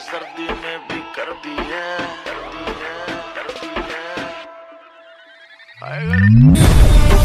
सर्दी में भी कर दी है, कर दी है, कर दी है। हाय गर्मी।